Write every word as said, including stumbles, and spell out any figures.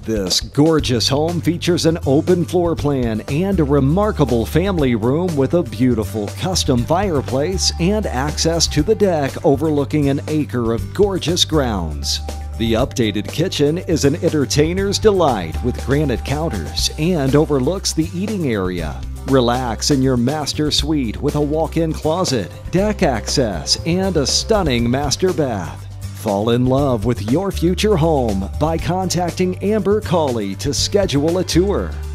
This gorgeous home features an open floor plan and a remarkable family room with a beautiful custom fireplace and access to the deck overlooking an acre of gorgeous grounds. The updated kitchen is an entertainer's delight with granite counters and overlooks the eating area. Relax in your master suite with a walk-in closet, deck access, and a stunning master bath. Fall in love with your future home by contacting Amber Cawley to schedule a tour.